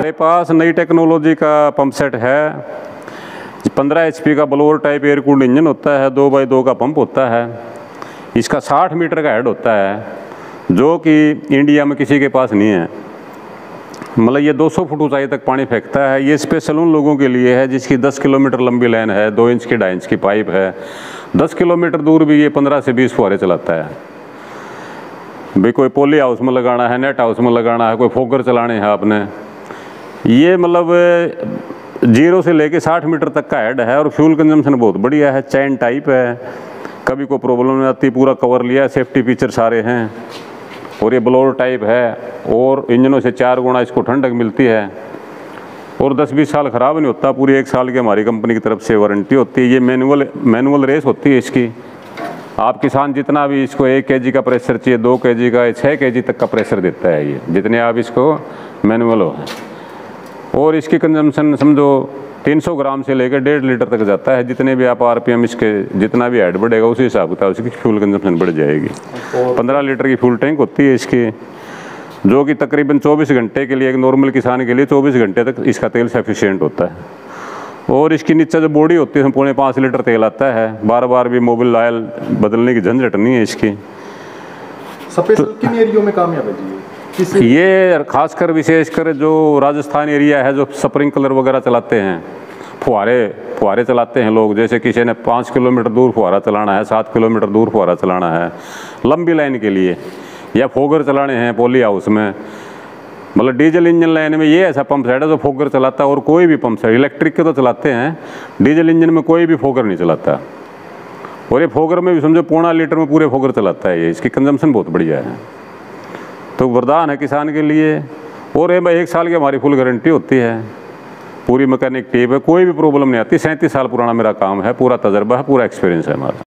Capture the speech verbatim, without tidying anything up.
हमारे पास नई टेक्नोलॉजी का पंप सेट है। पंद्रह एच पी का blower type air cooled engine होता है, दो बाई दो का पंप होता है। इसका साठ मीटर का हेड होता है, जो कि इंडिया में किसी के पास नहीं है। मतलब ये दो सौ फुट ऊंचाई तक पानी फेंकता है। ये स्पेशल उन लोगों के लिए है जिसकी दस किलोमीटर लंबी लाइन है, दो इंच की ढाई इंच की पाइप है। दस किलोमीटर दूर भी ये पंद्रह से बीस फुहारे चलाता है। भाई कोई पोली हाउस में लगाना है, नेट हाउस में लगाना है, कोई फोगर चलाने हैं आपने, ये मतलब जीरो से लेके साठ मीटर तक का हेड है। और फ्यूल कंजम्पशन बहुत बढ़िया है, चैन टाइप है, कभी कोई प्रॉब्लम नहीं आती। पूरा कवर लिया है, सेफ्टी फीचर सारे हैं। और ये ब्लोअर टाइप है और इंजनों से चार गुना इसको ठंडक मिलती है और दस बीस साल ख़राब नहीं होता। पूरी एक साल की हमारी कंपनी की तरफ से वारंटी होती है। ये मैनुअल मैनुअल रेस होती है इसकी। आप किसान जितना भी इसको एक केजी का प्रेशर चाहिए, दो केजी का, छः केजी तक का प्रेशर देता है ये, जितने आप इसको मैनुअल हो। और इसकी कंजम्पशन समझो तीन सौ ग्राम से लेकर डेढ़ लीटर तक जाता है। जितने भी आप आरपीएम इसके जितना भी हेड बढ़ेगा उसी हिसाब से उसकी फ्यूल कंजम्पशन बढ़ जाएगी। पंद्रह लीटर की फ्यूल टैंक होती है इसकी, जो कि तकरीबन चौबीस घंटे के लिए, एक नॉर्मल किसान के लिए चौबीस घंटे तक इसका तेल सफिशिएंट होता है। और इसकी नीचे जो बॉडी होती है उसमें पौने पाँच लीटर तेल आता है। बार बार भी मोबिल ऑयल बदलने की झंझट नहीं है इसकी। स्पेशल तो, किन एरियो में कामयाब है जी ये? खासकर विशेषकर जो राजस्थान एरिया है, जो स्प्रिंकलर वगैरह चलाते हैं, फुहारे फुहारे चलाते हैं लोग। जैसे किसी ने पाँच किलोमीटर दूर फुहारा चलाना है, सात किलोमीटर दूर फुहारा चलाना है लंबी लाइन के लिए, या फोगर चलाने हैं पोली हाउस में। मतलब डीजल इंजन लाइन में ये ऐसा पंप सेट है जो फोगर चलाता है। और कोई भी पंप सेट, इलेक्ट्रिक के तो चलाते हैं, डीजल इंजन में कोई भी फोगर नहीं चलाता। और ये फोगर में भी समझो पौना लीटर में पूरे फोगर चलाता है ये। इसकी कंजम्पशन बहुत बढ़िया है, तो वरदान है किसान के लिए। और ये भाई एक साल की हमारी फुल गारंटी होती है, पूरी मैकेनिक टेप है, कोई भी प्रॉब्लम नहीं आती। सैंतीस साल पुराना मेरा काम है, पूरा तजर्बा है, पूरा एक्सपीरियंस है हमारा।